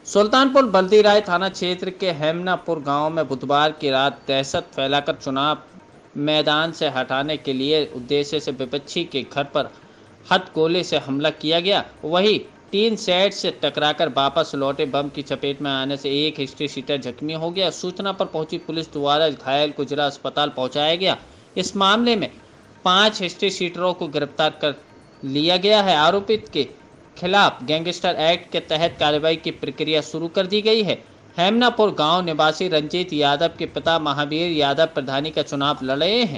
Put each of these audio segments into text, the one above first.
सुल्तानपुर बल्दीराय थाना क्षेत्र के हेमनापुर गांव में बुधवार की रात दहशत फैलाकर चुनाव मैदान से हटाने के लिए उद्देश्य से विपक्षी के घर पर हथगोले से हमला किया गया। वहीं टीन शेड से टकराकर वापस लौटे बम की चपेट में आने से एक हिस्ट्री सीटर जख्मी हो गया। सूचना पर पहुंची पुलिस द्वारा घायल को जिला अस्पताल पहुंचाया गया। इस मामले में 5 हिस्ट्री सीटरों को गिरफ्तार कर लिया गया है। आरोपित के खिलाफ गैंगस्टर एक्ट के तहत कार्रवाई की प्रक्रिया शुरू कर दी गई है। हेमनापुर गांव निवासी रंजीत यादव के पिता महावीर यादव प्रधानी का चुनाव लड़ रहे हैं।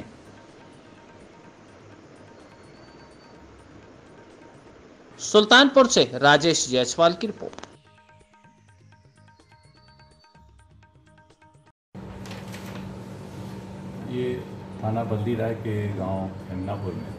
सुल्तानपुर से राजेश जायसवाल की रिपोर्ट। ये थाना बल्दीराय के गांव हेमनापुर में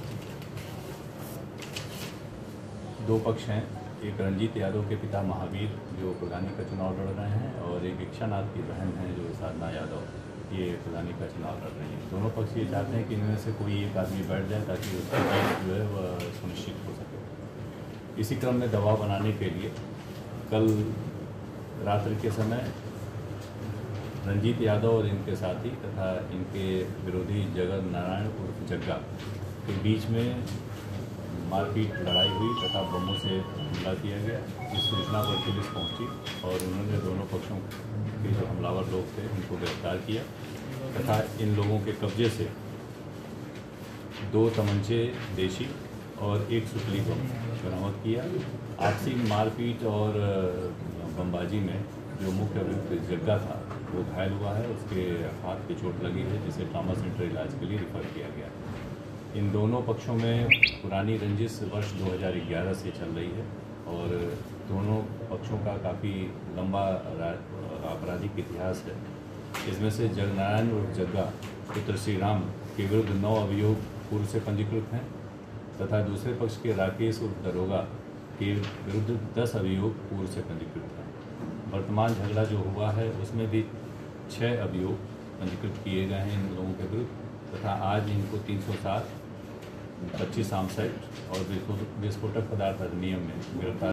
दो पक्ष हैं। एक रंजीत यादव के पिता महावीर जो प्रधानी का चुनाव लड़ रहे हैं और एक इच्छानाथ की बहन है जो साधना यादव ये प्रधानी का चुनाव लड़ रही हैं। दोनों पक्ष ये चाहते हैं कि इनमें से कोई एक आदमी बैठ जाए ताकि उसका जीत जो है वह सुनिश्चित हो सके। इसी क्रम में दबाव बनाने के लिए कल रात्रि के समय रंजीत यादव और इनके साथी तथा इनके विरोधी जगत नारायण उर्फ जग्गा के बीच में मारपीट लड़ाई हुई तथा बमों से हमला किया गया। इस सूचना पर पुलिस पहुंची और उन्होंने दोनों पक्षों के जो हमलावर लोग थे उनको गिरफ्तार किया तथा इन लोगों के कब्जे से 2 तमंचे देशी और 1 सुतली बम बरामद किया। आपसी मारपीट और बमबाजी में जो मुख्य अभियुक्त जग्गा था वो घायल हुआ है। उसके हाथ पे चोट लगी है जिसे ट्रॉमा सेंटर इलाज के लिए रिफ़र किया गया। इन दोनों पक्षों में पुरानी रंजिश वर्ष 2011 से चल रही है और दोनों पक्षों का काफ़ी लंबा आपराधिक इतिहास है। इसमें से जगनारायण और जग्गा पुत्र श्री राम के विरुद्ध 9 अभियोग पूर्व से पंजीकृत हैं तथा दूसरे पक्ष के राकेश उर्फ दरोगा के विरुद्ध 10 अभियोग पूर्व से पंजीकृत हैं। वर्तमान झगड़ा जो हुआ है उसमें भी 6 अभियोग पंजीकृत किए गए हैं इन लोगों के विरुद्ध तथा आज इनको 307, 25 आर्म्स एक्ट और विस्फोटक पदार्थ अधिनियम में गिरफ्तार